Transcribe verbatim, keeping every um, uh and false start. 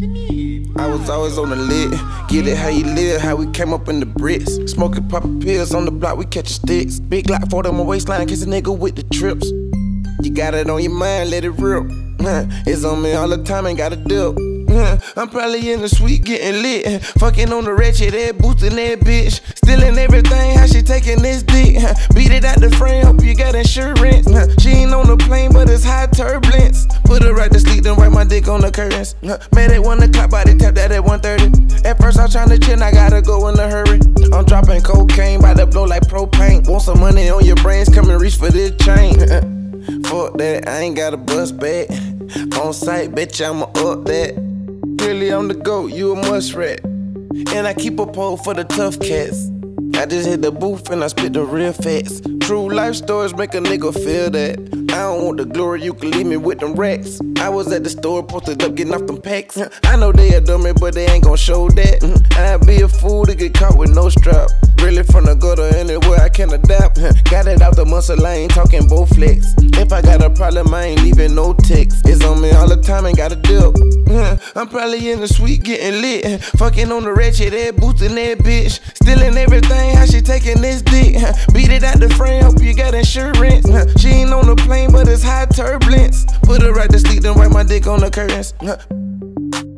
I was always on the lid, get it how you live, how we came up in the bricks. Smoking poppin' pills on the block, we catchin' sticks. Big Glock for on my waistline, kiss a nigga with the trips. You got it on your mind, let it rip. It's on me all the time, ain't got a dip. I'm probably in the suite getting lit, fucking on the ratchet, that boosting that bitch, stealing everything, how she taking this dick. Beat it out the frame, hope you got insurance. She ain't on the plane, but it's high turbulence. Put her right to sleep, then write my dick on the curtains. Made at one o'clock, body tap that at one thirty. At first I was tryna chill, I gotta go in a hurry. I'm dropping cocaine, by the blow like propane. Want some money on your brains, come and reach for this chain. Fuck that, I ain't got a bus back. On site, bitch, I'ma up that. Clearly I'm the GOAT, you a muskrat. And I keep a pole for the tough cats. I just hit the booth and I spit the real facts. True life stories make a nigga feel that. I don't want the glory, you can leave me with them racks. I was at the store, posted up, getting off them packs. I know they adore me, but they ain't gon' show that. I'd be a fool to get caught with no strap. Really from the gutter, anywhere I can adapt. Got it out the muscle, I ain't talking both flex. If I got a problem, I ain't leaving no text. It's on me all the time, ain't got a dip. I'm probably in the suite getting lit, fucking on the ratchet, that boosting that bitch, stealing everything, how she taking this dick. Beat it out the frame, hope you got insurance. She ain't on the plane, but it's high turbulence. Put her right to sleep, then write my dick on the curtains.